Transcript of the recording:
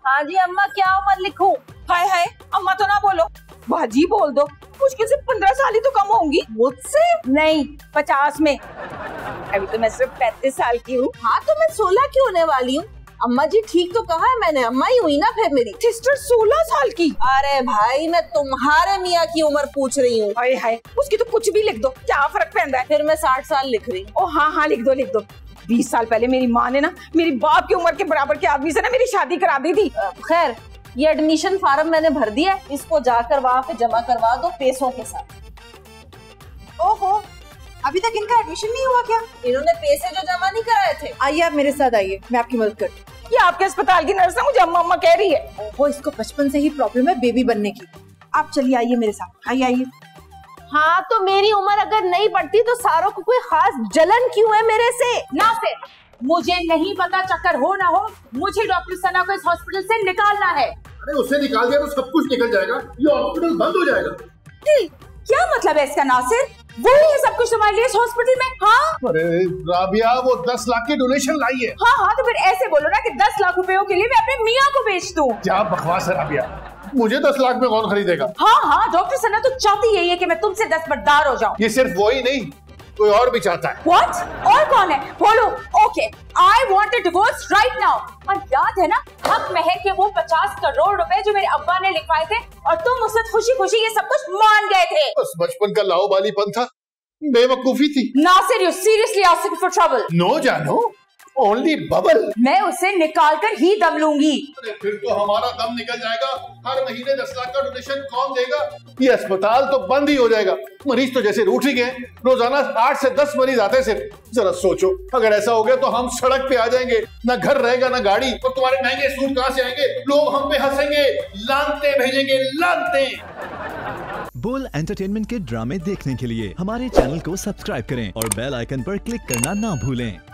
हाँ जी अम्मा, क्या उम्र लिखूं? हाय हाय, अम्मा तो ना बोलो, बाजी बोल दो। मुश्किल से 15 साल ही तो कम होंगी मुझसे? नहीं, 50 में। अभी तो मैं सिर्फ 35 साल की हूँ। हाँ तो मैं 16 की होने वाली हूँ। अम्मा जी ठीक तो कहा है मैंने, अम्मा ही हुई ना फिर मेरी। सिस्टर 16 साल की? अरे भाई मैं तुम्हारे मियाँ की उम्र पूछ रही हूँ। हाय हाय, उसकी तो कुछ भी लिख दो, क्या फर्क पैंदा है। फिर मैं 60 साल लिख रही हूँ। ओ हाँ हाँ, लिख दो लिख दो। 20 साल पहले मेरी माँ ने ना मेरी बाप की उम्र के बराबर के आदमी से ना मेरी शादी करा दी थी। खैर ये एडमिशन फार्म मैंने भर दिया, इसको जाकर वहाँ पे जमा करवा दो पैसों के साथ। ओहो, अभी तक इनका एडमिशन नहीं हुआ क्या? इन्होंने पैसे जो जमा नहीं कराए थे। आइए आप मेरे साथ आइए, मैं आपकी मदद करती हूँ। ये आपके अस्पताल की नर्स है, मुझे अम्मा अम्मा कह रही है। वो इसको बचपन से ही प्रॉब्लम है बेबी बनने की। आप चलिए आइए मेरे साथ, आइए आइए। हाँ तो मेरी उम्र अगर नहीं पड़ती तो सारों को कोई खास जलन क्यों है मेरे से? नासिर, मुझे नहीं पता चक्कर हो ना हो, मुझे डॉक्टर सना को इस हॉस्पिटल से निकालना है। अरे उसे निकाल दिया तो सब कुछ निकल जाएगा, ये हॉस्पिटल बंद हो जाएगा। क्या मतलब है इसका नासिर? वो ही है सब कुछ तुम्हारे लिए इस हॉस्पिटल में? हाँ अरे राबिया, वो 10 लाख की डोनेशन लाई है। हाँ हाँ, तो फिर ऐसे बोलो ना कि 10 लाख रुपयों के लिए मैं अपने मियाँ को बेच दूं। क्या बकवास है राबिया, मुझे 10 लाख में कौन खरीदेगा? हाँ हाँ, डॉक्टर सना तो चाहती यही है कि मैं तुमसे दस्तबरदार हो जाऊं। ये सिर्फ वो ही नहीं, कोई और भी चाहता है। What? और कौन है? बोलो। Okay, I want a divorce right now। और याद है ना हक महर के वो 50 करोड़ रुपए जो मेरे अब्बा ने लिखवाए थे और तुम उससे खुशी खुशी ये सब कुछ मान गए थे। बस बचपन का लाओबालीपन था, बेवकूफी थी। Nasir, you seriously asking for trouble? No जानो, ओनली बबल। मैं उसे निकाल कर ही दम लूंगी। अरे फिर तो हमारा दम निकल जाएगा। हर महीने 10 लाख का डोनेशन कौन देगा? ये अस्पताल तो बंद ही हो जाएगा। मरीज तो जैसे रूठ ही गए, रोजाना 8 से 10 मरीज आते हैं सिर्फ। जरा सोचो, अगर ऐसा हो गया तो हम सड़क पे आ जाएंगे, ना घर रहेगा ना गाड़ी, और तुम्हारे महंगे सूट कहाँ से आएंगे? लोग हम पे हंसेंगे, लानते भेजेंगे, लानते। बोल एंटरटेनमेंट के ड्रामे देखने के लिए हमारे चैनल को सब्सक्राइब करें और बेल आइकन पर क्लिक करना ना भूलें।